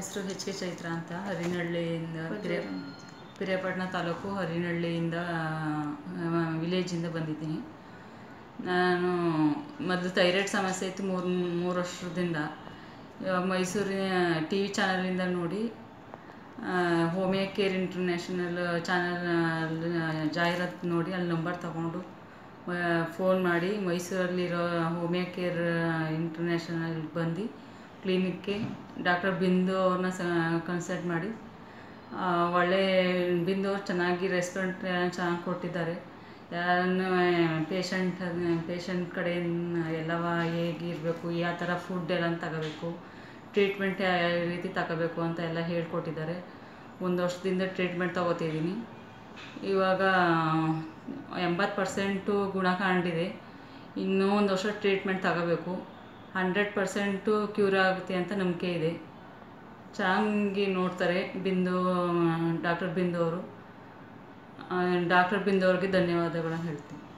ಹೆಸರು HK ಚೈತ್ರ ಅಂತ. ಹರಿನಹಳ್ಳಿಯಿಂದ ಪಿರಿಯಾಪಟ್ಟಣ ತಾಲೂಕು ಹರಿನಹಳ್ಳಿಯಿಂದ ವಿಲೇಜಿಂದ ಬಂದಿದ್ದೀನಿ. ನಾನು ಮೊದಲು ಥೈರಾಯ್ಡ್ ಸಮಸ್ಯೆ ಇತ್ತು 3 ವರ್ಷದಿಂದ. ಇವಾಗ ಮೈಸೂರಿನ TV ಚಾನಲಿಂದ ನೋಡಿ ಹೋಮಿಯೋಕೇರ್ ಇಂಟರ್ನ್ಯಾಷನಲ್ ಚಾನಲ್ ಜಾಹೀರಾತು ನೋಡಿ ಅಲ್ಲಿ ನಂಬರ್ ತಗೊಂಡು ಫೋನ್ ಮಾಡಿ ಮೈಸೂರಲ್ಲಿರೋ ಹೋಮಿಯೋಕೇರ್ ಇಂಟರ್ನ್ಯಾಷನಲ್ ಬಂದು ಕ್ಲಿನಿಕ್ಗೆ ಡಾಕ್ಟರ್ ಬಿಂದು ಅವ್ರನ್ನ ಕನ್ಸಲ್ಟ್ ಮಾಡಿ ಒಳ್ಳೆ ಬಿಂದು ಅವ್ರು ಚೆನ್ನಾಗಿ ರೆಸ್ಪಾನ್ಸ್ ಚೆನ್ನಾಗಿ ಕೊಟ್ಟಿದ್ದಾರೆ. ಯಾರನ್ನು ಪೇಷಂಟ್ ಕಡೆಯಿಂದ ಎಲ್ಲವ ಹೇಗಿರಬೇಕು, ಯಾವ ಥರ ಫುಡ್ ಎಲ್ಲ ತಗೋಬೇಕು, ಟ್ರೀಟ್ಮೆಂಟ್ ಯಾವ ರೀತಿ ತಗೋಬೇಕು ಅಂತ ಎಲ್ಲ ಹೇಳ್ಕೊಟ್ಟಿದ್ದಾರೆ. 1 ವರ್ಷದಿಂದ ಟ್ರೀಟ್ಮೆಂಟ್ ತಗೋತಿದ್ದೀನಿ. ಇವಾಗ 80% ಗುಣ ಕಂಡಿದೆ. ಇನ್ನೂ 1 ವರ್ಷ ಟ್ರೀಟ್ಮೆಂಟ್ ತಗೋಬೇಕು. 100% ಕ್ಯೂರ್ ಆಗುತ್ತೆ ಅಂತ ನಂಬಿಕೆ ಇದೆ. ಚೆನ್ನಾಗಿ ನೋಡ್ತಾರೆ ಡಾಕ್ಟರ್ ಬಿಂದು ಅವರು. ಡಾಕ್ಟರ್ ಬಿಂದು ಅವ್ರಿಗೆ ಧನ್ಯವಾದಗಳನ್ನ ಹೇಳ್ತೀನಿ.